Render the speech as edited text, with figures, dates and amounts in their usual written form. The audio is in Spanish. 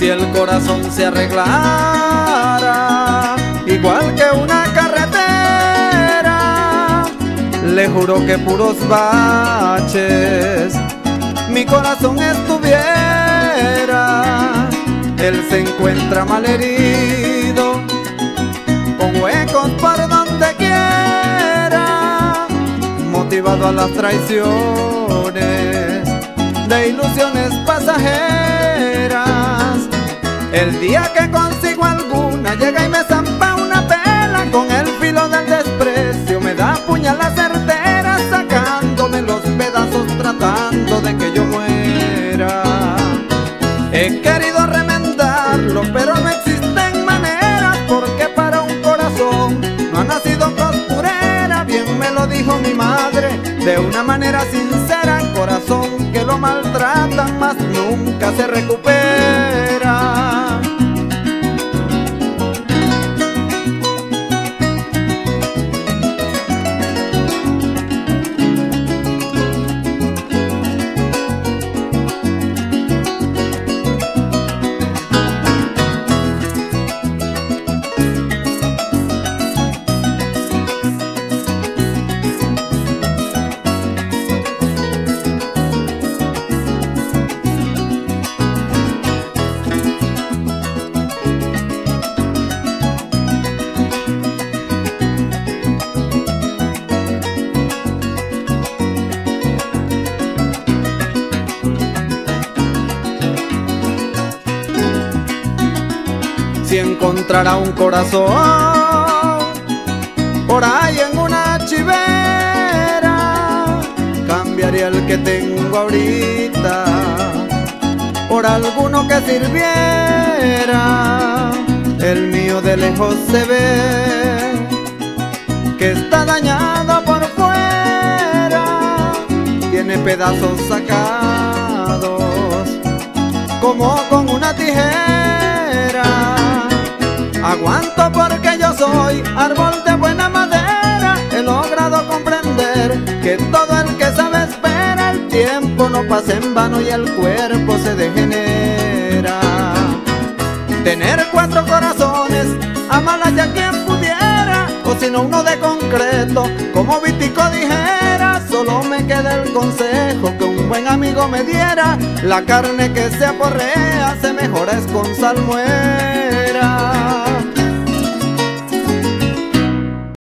Si el corazón se arreglara igual que una carretera, le juro que puros baches mi corazón estuviera. Él se encuentra mal herido, con huecos por donde quiera, motivado a las traiciones de ilusiones pasajeras. El día que consigo alguna, llega y me zampa una pela, con el filo del desprecio me da puñalada certera, sacándome los pedazos tratando de que yo muera. He querido remendarlo, pero no existen maneras, porque para un corazón no ha nacido costurera. Bien me lo dijo mi madre, de una manera sincera: corazón que lo maltratan, mas nunca se recupera. Si encontrara un corazón por ahí en una chivera, cambiaría el que tengo ahorita por alguno que sirviera. El mío de lejos se ve que está dañado por fuera, tiene pedazos sacados como con una tijera. Aguanto porque yo soy árbol de buena madera. He logrado comprender que todo el que sabe espera. El tiempo no pasa en vano y el cuerpo se degenera. Tener 4 corazones, amarlas ya quien pudiera, o si no uno de concreto, como Vitico dijera. Solo me queda el consejo que un buen amigo me diera: la carne que se aporrea se mejora es con salmuera.